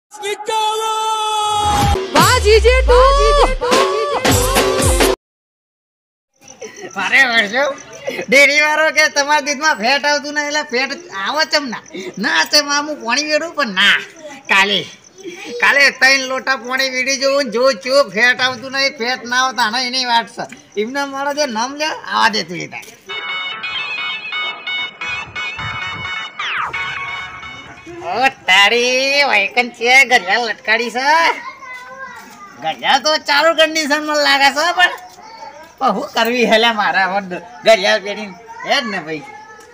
મારે વર્ષો ડેરી વાળો કે તમારા દૂધમાં ફેટ આવતું નહીં એટલે ફેટ આવો ચમ ના છે મામું પાણી વેડું પણ ના કાલે 3 લોટા પાણી વીડી જોઉં જો ફેટ આવતું નહીં ફેટ ના આવતા ને એની વાત છે એમને મારો જે નામ લે આવા દે તું એ ઓ તારી વાયકન છે ઘડિયાળ લટકાડી છે ઘડિયાળ તો ચાલુ કન્ડિશનમાં લાગે છે પણ શું કરવી હેલા મારા ઘડિયાળ પહેરીને હે જ ને ભાઈ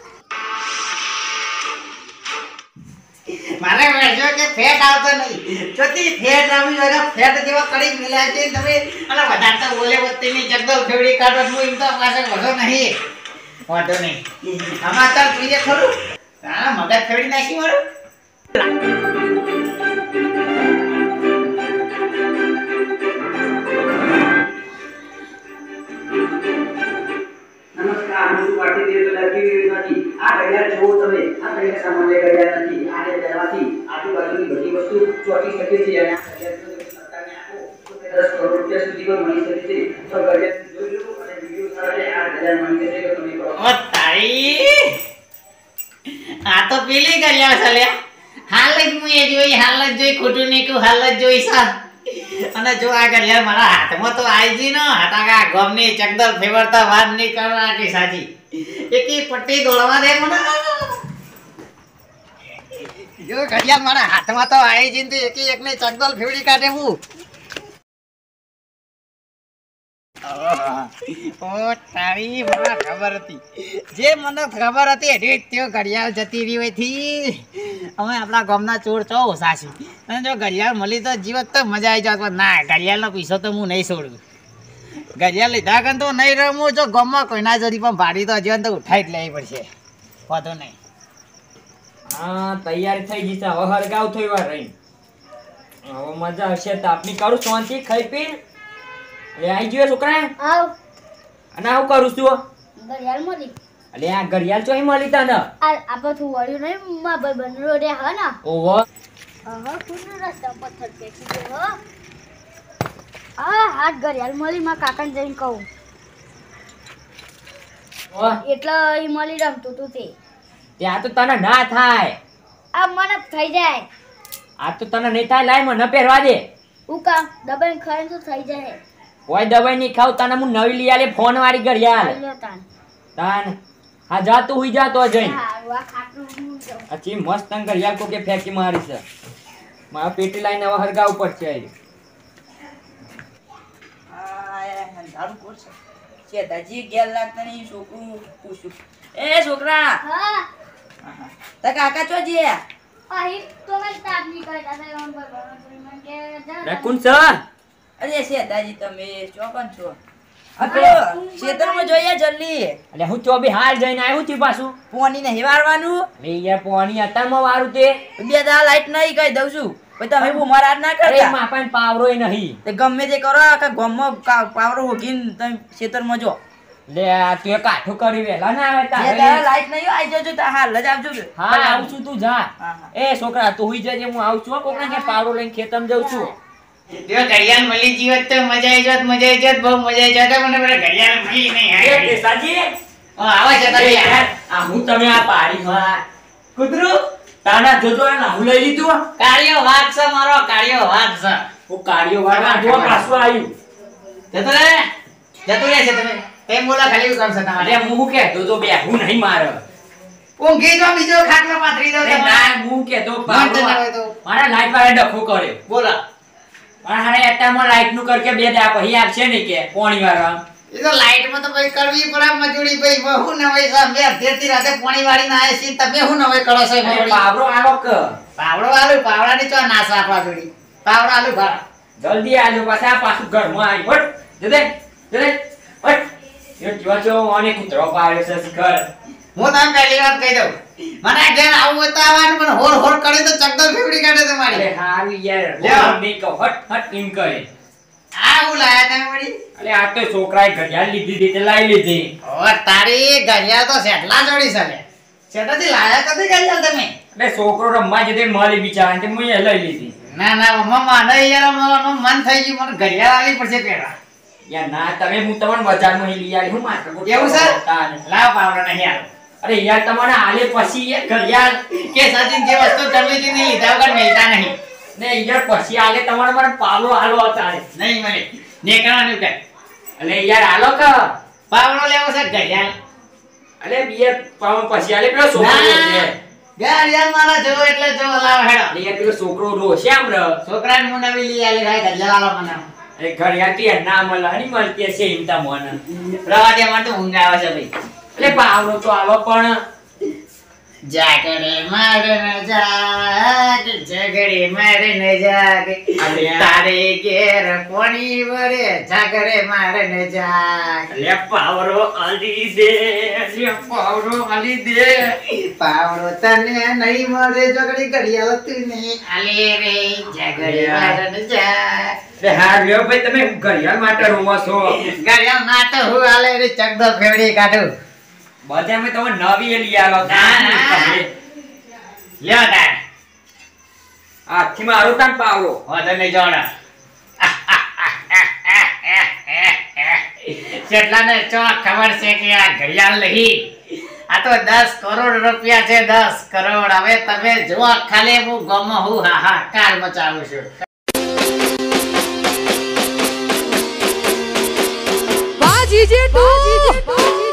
મારે વેચો કે ફેટ આવતો નહીં ચોથી ફેટ આવી જગા ફેટ જેવા કડી મિલાય છે તમે અને વધારે તો બોલે વત્તીની જગદલ ફેવડી કાઢો હું એમ તો પાસે વધો નહીં વાંધો નહીં આમાં તાર જોઈએ ખરું તારા મગજ ફેવડી નાખી મારું નમસ્કાર હું પાર્ટી દેવ લખી નથી આ ઘડિયાળ જુઓ તમે આ ઘડિયાળ સામાન્ય ઘડિયાળ નથી આ પહેરવાથી આજુબાજુની બધી વસ્તુ ચોટી શકે છે અને આ ઘડિયાળ જો સરકારને આપો તો તે 10 કરોડ રૂપિયા સુધીમાં મળી શકે છે તો ઘડિયાળ જોઈ લો અને વિડિયો સાથે આ ઘડિયાળ મળી શકે તો તમે કરો ઓ તારી આ તો પેલી ઘડિયાળ છે લે હાલ જ હું એ જોઈ ખોટું નહીં કહું હાલ જ જોઈ સા અને જો આ ઘડિયાળ મારા હાથમાં તો આવી જી ને હટાકા ગમની ચકદલ ફેવરતા વાત નહીં કરવા કે સાચી એકી પટ્ટી દોડવા દે મને જો ઘડિયાળ મારા હાથમાં તો આવી જી ને એકી એકને ચકદલ ફેવડી કાઢે હું ઓ તારી મને ખબર હતી જે મને ખબર હતી એડી त्यो ઘડિયાળ જતી રહી હોય થી અમે આપણા ગામના ચોર છો ઓસાસી અને જો ઘડિયાળ મળી તો જીવત તો મજા આવી જાત પણ ના ઘડિયાળનો પૈસો તો હું નહીં છોડું ઘડિયાળ લીધા કન તો નહીં રમું જો ગામમાં કોઈના જોડી પણ ભાડી તો જીવન તો ઉઠાઈ જ લેવી પડશે વાંધો નહીં હા તૈયારી થઈ ગઈ છે હવે હરગાવ થઈ વાર રહી હવે મજા આવશે તાપની કરું શાંતિ ખાઈ પી લે આઈ ગયો છોકરા આવ અને આવું કરું છું ઘડિયાળ મળી અલે આ ઘડિયાળ ચોઈ મળી તને આ બધું વળ્યું નહીં માં ભાઈ બનરો રે હા ને ઓહો હવે કુનો રસ્તા પથ્થર પેકી ગયો આ હાથ ઘડિયાળ મળી માં કાકાને જઈને કહું ઓહ એટલે ઈ મળી રમતું તું તે ત્યાં તો તને ના થાય આ મને થઈ જાય આ તો તને નહીં થાય લાય મને પહેરવા દે હું કામ દબાઈને ખાઈને તો થઈ જાય કોઈ દવાઈ નહીં ખાવ તને હું નવી લઈ આલે ફોન વાળી ઘડિયાળ લ્યો તાન તાન હા જા તું હુઈ જા તો જઈને હારું આ ખાટલું હું જાઉં અચી મસ્ત તને ઘડિયાળ કોકે ફેંકી મારી છે મારા પેટી લાઈને હવે હરગાવ પડશે આઈ ઝાડુ કોણ છે છે દાજી ગેલ લાગતા નહીં છોકરું પૂછું એ છોકરા હા તા કાકા ચો જે અહીં તો મેં તાપ ની કરતા હતા એમ પર મને કે જા રકુન સર અરે છે દાજી તમે ચોકન છો અતો ખેતરમાં જોઈએ જલ્દી એટલે હું ચોબી હાલ જઈને આવ્યું છું પાછું પોણી ને હેવારવાનું લે યાર પોણી અત્યારમાં વારું તે બે દા લાઈટ નહીં કહી દઉં છું પછી તમે બુમારાટ ના અરે કરતા માપાને પાવરોય નહીં તે ગમે તે કરો કે ગમમાં પાવરો હોગીને તમે ખેતરમાં જો લે આ તું કાઠું કરી વેલા ના આવે બે તારે દા લાઈટ નહીં આવી જજો તો હાલ જ આવજો હા આવું છું તું જા હા. એ છોકરા તું હુઈ જજે હું આવું છું કોકના કે પાવરો લઈને ખેતરમાં જાઉં છું જો ઘડિયાળ મળી જીવત તો મજા આવી જાત બહુ મજા આવી જાત મને મને ઘડિયાળ મળી નહીં એ પેશાજી આવે છે તારી યાર આ હું તમે આ પાડી માં કુતરું તાના જોજો આ હું લઈ લીધું કાળિયો વાઘ છે મારો કાળિયો વાઘ છે હું કાઢ્યો વાળા જો પાછું આવ્યું જતો રે છે તમે તેમ બોલા ખાલી શું કામ છે તમારે અરે હું કે જો બે હું નહીં મારો ઊંઘી જો બીજો ખાટલો પાથરી દો અરે ના હું કે તો વાંધો ના હોય તો. મારા લાઈટ વાળા ડખો કરે બોલા પણ હારે અત્યારમાં લાઈટ નું કરકે બે દા પછી આપશે ને કે પોણી વાળા એ તો લાઈટ માં તો ભાઈ કરવી પડે મજૂરી ભાઈ બહુ ન હોય સા મે અધેરથી રાતે પાણી વાળી ના આવે છે તમે હું ન હોય કરો છો અરે પાવરો આલો ક પાવડો પાવડાની ચો નાસ આપવા જોડી પાવડો આલુ ભરા જલ્દી આજો પાછા પાછું ઘરમાં આવી હટ જદે હટ એ જો ઓને કૂતરો પાડ્યો છે શિખર હું તમને પહેલી વાત કહી દઉં મને ઘેર આવું હોય તો આવવાનું પણ હોર કરે તો ચકદલ ફેવડી કાઢે તમારી અરે હારું યાર લ્યો. હું નહીં કહું હટ એમ કરે આ હું લાયા તમે વળી અરે આ તો છોકરાએ ઘડિયાળ લીધી હતી તે લાવી લીધી ઓ તારી ઘડિયાળ તો સેટલા જોડી છે સેટાથી લાયા કદી ઘડિયાળ તમે એટલે છોકરો રમવા જતે મળી બિચારા તે મુએ લઈ લીધી ના ના મમ્મા નહીં યાર મારું મન થઈ ગયું મને ઘડિયાળ આલી પડશે પેલા યાર ના તમે હું તમને બજારમાં લઈ આવી હું માત્ર એવું છે લાવ પાવડો નહીં આલો અરે યાર તમારે આલે પછી યાર ઘડિયાળ કે સચિન જે વસ્તુ તમે કે નહીં લીધા વગર મેળતા નહીં ને યાર પછી આલે તમારે મને પાવલો આલો અત્યારે નહીં મળે ને કરવાનું કે એટલે યાર આલો કે પાવડો લેવો છે ઘડિયાળ અરે યાર પાવલો પછી આલે પેલો છોકરો છે ઘડિયાળ મારા જો એટલે જો લાવ હેડો અરે યાર પેલો છોકરો રોશે આમ ર છોકરાને હું નવી લઈ આલી ભાઈ ઘડિયાળ આલો મને અરે ઘડિયાળ તો યાર ના મળે હની મળતી હશે એમ તા મને રવા દે મને તો ઊંઘ આવે છે ભાઈ એટલે પાવલો તો આલો પણ જાગરે મારે ન જાગ જગડે મારે ન જાગ તારે ઘેર કોણી વરે જાગરે મારે ન જાગ લે પાવરો આલી દે લે પાવરો આલી દે પાવડો તને નહીં મળે જગડી ઘડિયાળ તું નહીં આલે રે જાગરે મારે ન જાગ રે હા લ્યો ભાઈ તમે ઘડિયાળ માટે રોવો છો ઘડિયાળ ના તો હું આલે રે ચકદો ફેવડી કાઢું બધા મેં તમે નવી લઈ આવો ના, ના. લ્યો તાર આથી મારું તાન પાવરો હો તમે જોડો જેટલાને ચો ખબર છે કે આ ઘડિયાળ નહીં આ તો 10 કરોડ રૂપિયા છે 10 કરોડ હવે તમે જો ખાલી હું ગમો હું હાહાકાર મચાવું છું બાજી જેટલું